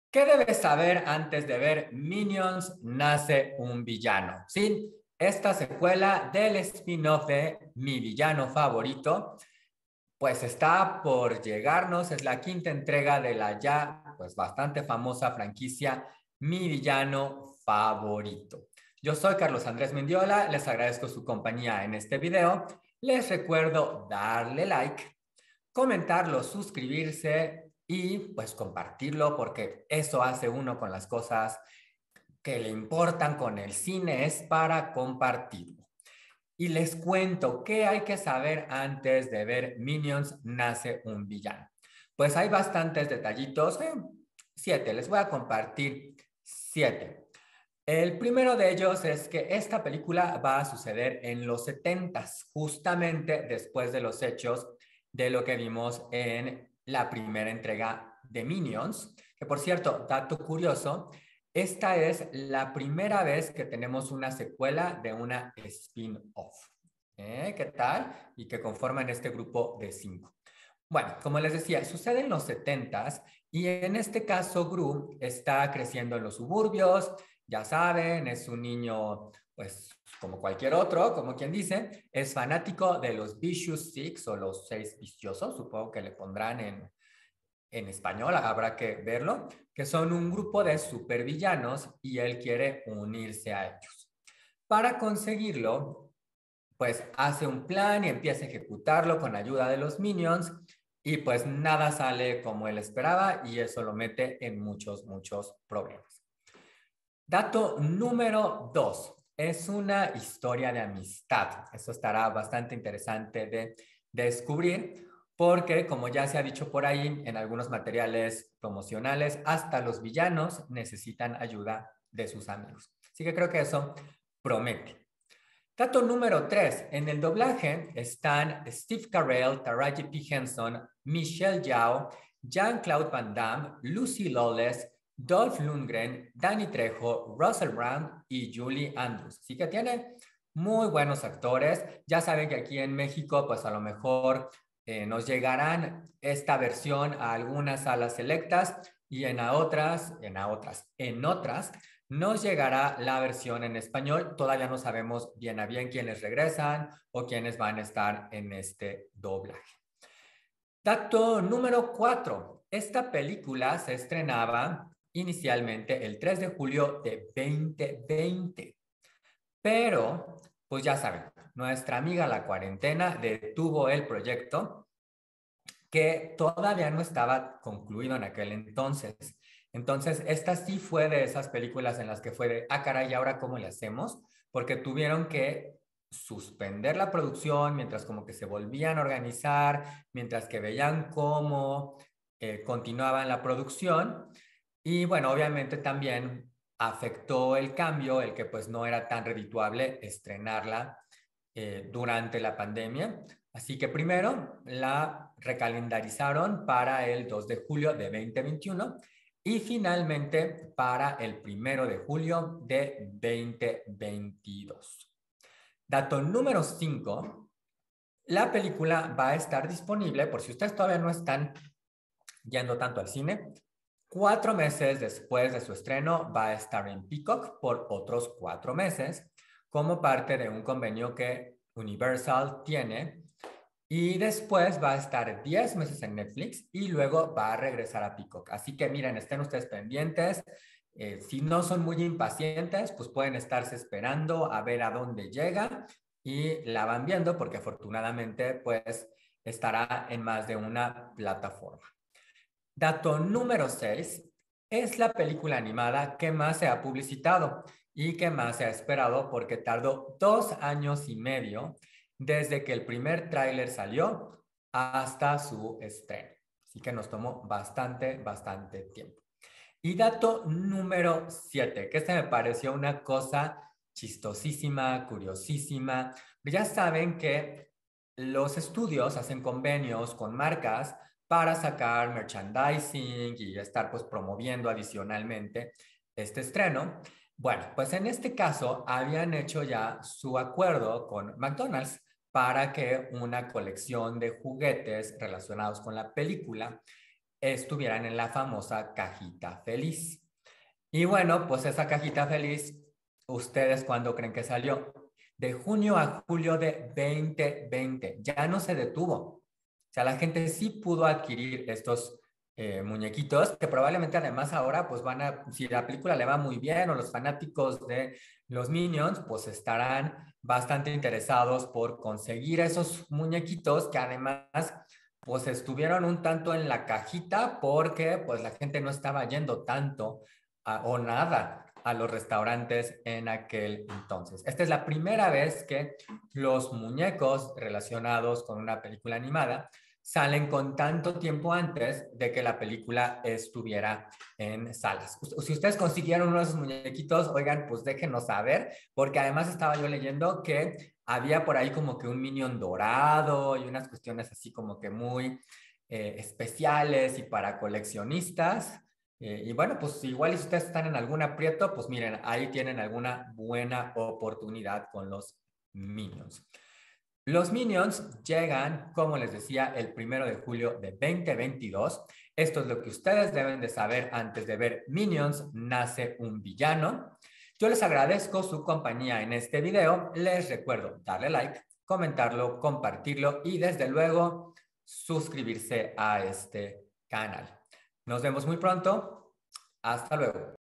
¿Qué debes saber antes de ver Minions Nace un villano? Sí, esta secuela del spin-off de Mi villano favorito, pues está por llegarnos, es la quinta entrega de la ya pues bastante famosa franquicia Mi villano favorito. Yo soy Carlos Andrés Mendiola, les agradezco su compañía en este video. Les recuerdo darle like, comentarlo, suscribirse y pues compartirlo porque eso hace uno con las cosas que le importan con el cine, es para compartirlo. Y les cuento qué hay que saber antes de ver Minions Nace un villano. Pues hay bastantes detallitos, 7, les voy a compartir 7. El primero de ellos es que esta película va a suceder en los 70s, justamente después de los hechos de lo que vimos en la primera entrega de Minions, que por cierto, dato curioso, esta es la primera vez que tenemos una secuela de una spin-off. ¿Qué tal? Y que conforman este grupo de 5. Bueno, como les decía, sucede en los 70s y en este caso Gru está creciendo en los suburbios, ya saben, es un niño pues como cualquier otro, como quien dice, es fanático de los Vicious Six o los Seis Viciosos, supongo que le pondrán en español, habrá que verlo, que son un grupo de supervillanos y él quiere unirse a ellos. Para conseguirlo, pues hace un plan y empieza a ejecutarlo con ayuda de los minions y pues nada sale como él esperaba y eso lo mete en muchos problemas. Dato número 2. Es una historia de amistad. Eso estará bastante interesante de descubrir porque, como ya se ha dicho por ahí en algunos materiales promocionales, hasta los villanos necesitan ayuda de sus amigos. Así que creo que eso promete. Dato número 3. En el doblaje están Steve Carell, Taraji P. Henson, Michelle Yeoh, Jean-Claude Van Damme, Lucy Lawless, Dolph Lundgren, Danny Trejo, Russell Brand y Julie Andrews. Así que tiene muy buenos actores. Ya saben que aquí en México, pues a lo mejor nos llegarán esta versión a algunas salas selectas y en otras nos llegará la versión en español. Todavía no sabemos bien a bien quiénes regresan o quiénes van a estar en este doblaje. Dato número 4. Esta película se estrenaba inicialmente el 3 de julio de 2020, pero pues ya saben, nuestra amiga la cuarentena detuvo el proyecto que todavía no estaba concluido en aquel entonces. Entonces, esta sí fue de esas películas en las que fue de, ah, caray, ¿y ahora cómo le hacemos? Porque tuvieron que suspender la producción mientras como que se volvían a organizar, mientras que veían cómo continuaban la producción. Y bueno, obviamente también afectó el cambio, el que pues no era tan redituable estrenarla durante la pandemia. Así que primero la recalendarizaron para el 2 de julio de 2021 y finalmente para el 1 de julio de 2022. Dato número 5. La película va a estar disponible, por si ustedes todavía no están yendo tanto al cine, 4 meses después de su estreno va a estar en Peacock por otros 4 meses como parte de un convenio que Universal tiene y después va a estar 10 meses en Netflix y luego va a regresar a Peacock. Así que miren, estén ustedes pendientes. Si no son muy impacientes, pues pueden estarse esperando a ver a dónde llega y la van viendo porque afortunadamente pues estará en más de una plataforma. Dato número 6 es la película animada que más se ha publicitado y que más se ha esperado porque tardó 2 años y medio desde que el primer tráiler salió hasta su estreno. Así que nos tomó bastante tiempo. Y dato número 7, que este me pareció una cosa chistosísima, curiosísima. Ya saben que los estudios hacen convenios con marcas para sacar merchandising y estar pues promoviendo adicionalmente este estreno. Bueno, pues en este caso habían hecho ya su acuerdo con McDonald's para que una colección de juguetes relacionados con la película estuvieran en la famosa cajita feliz. Y bueno, pues esa cajita feliz, ¿ustedes cuándo creen que salió? De junio a julio de 2020. Ya no se detuvo. O sea, la gente sí pudo adquirir estos muñequitos que probablemente además ahora pues van a, si la película le va muy bien o los fanáticos de los Minions pues estarán bastante interesados por conseguir esos muñequitos que además pues estuvieron un tanto en la cajita porque pues la gente no estaba yendo tanto o nada a los restaurantes en aquel entonces. Esta es la primera vez que los muñecos relacionados con una película animada salen con tanto tiempo antes de que la película estuviera en salas. Si ustedes consiguieron uno de esos muñequitos, oigan, pues déjenos saber, porque además estaba yo leyendo que había por ahí como que un Minion dorado y unas cuestiones así como que muy especiales y para coleccionistas. Y bueno, pues igual si ustedes están en algún aprieto, pues miren, ahí tienen alguna buena oportunidad con los Minions. Los Minions llegan, como les decía, el 1 de julio de 2022. Esto es lo que ustedes deben de saber antes de ver Minions nace un villano. Yo les agradezco su compañía en este video. Les recuerdo darle like, comentarlo, compartirlo y desde luego suscribirse a este canal. Nos vemos muy pronto. Hasta luego.